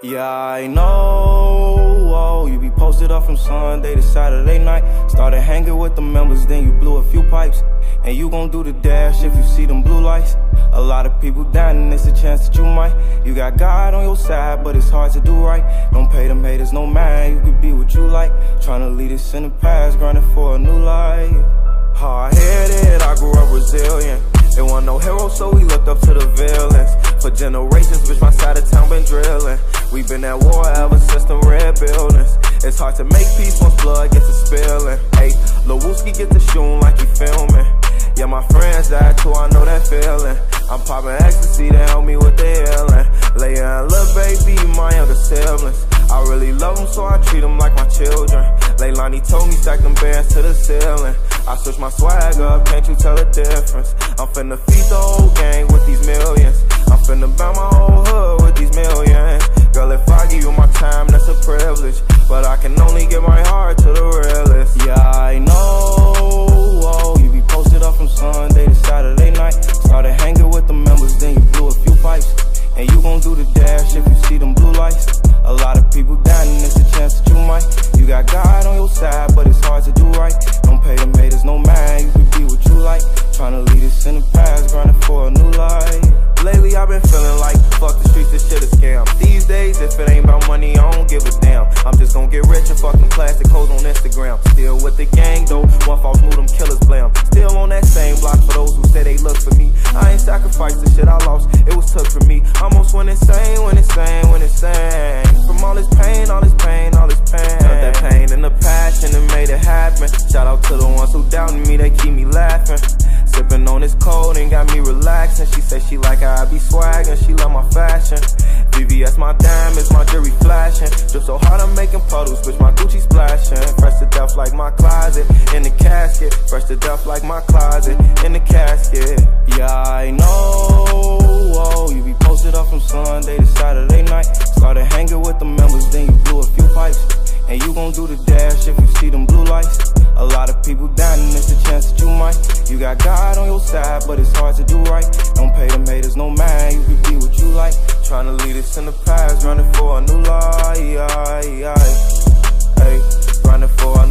Yeah, I know, oh, you be posted up from Sunday to Saturday night. Started hanging with the members, then you blew a few pipes. And you gon' do the dash if you see them blue lights. A lot of people dying and it's a chance that you might. You got God on your side, but it's hard to do right. Don't pay them haters no mind, you could be what you like. Tryna lead us in the past, grinding for a new life. Hard-headed, I grew up resilient. There wasn't no hero, so we looked up to the villains. For generations, bitch, my side of town been drilling. We been at war ever since them red buildings. It's hard to make peace once blood gets to spilling. Hey, Lil Wooski get to shooting like he filming. Yeah, my friends died too, I know that feeling. I'm popping ecstasy to help me with the healing. Leia and Lil Baby, my younger siblings. I really love them, so I treat them like my children. Leilani told me stack them bands to the ceiling. I switch my swag up, can't you tell the difference? I'm finna feed the whole gang with these millions. I'm finna buy my whole hood with these millions. Girl, if I give you my time, that's a privilege. But I can only give my heart to the realest. Yeah, I know, oh, you be posted up from Sunday to Saturday night. Started hanging with the members, then you blew a few pipes. And you gon' do the dash if you see them blue lights. A lot of people dying and it's a chance that you might. You got God on your side, but it's hard to do right. Don't pay them haters no mind, you can be what you like. Tryna lead us in the past, grinding for a new life. Lately I've been feeling like, fuck the streets, this shit a scam. These days, if it ain't about money, I don't give a damn. I'm just gon' get rich and fuck them plastic hoes on Instagram. Still with the gang though, one false move, them killers blam. Still on that same block for those who say they look for me. I ain't sacrificed the shit I lost, it was took for me. Almost went insane, went insane, went insane. From all this pain, all this pain, all this pain. Felt that pain and the passion and made it happen. Shout out to the ones who doubted me, they keep me laughing. Sipping on this cold and got me relaxing. She said she like how I be swaggin', she love my fashion. VVS my diamonds, my jewelry flashing. Drip so hard I'm making puddles, bitch, my Gucci splashing. Fresh to death like my closet, in the casket. Fresh to death like my closet, in the casket. Yeah, I know, oh, you be posted up from Sunday to Saturday night. Started hanging with the members, then you blew a few pipes. And you gon' do the dash if you see them blue lights. A lot of people dying and it's a chance that you might. You got God on your side, but it's hard to do right. Don't pay them haters no mind, you can be what you like. Tryna lead us in the past, running for a new life. Hey, running for a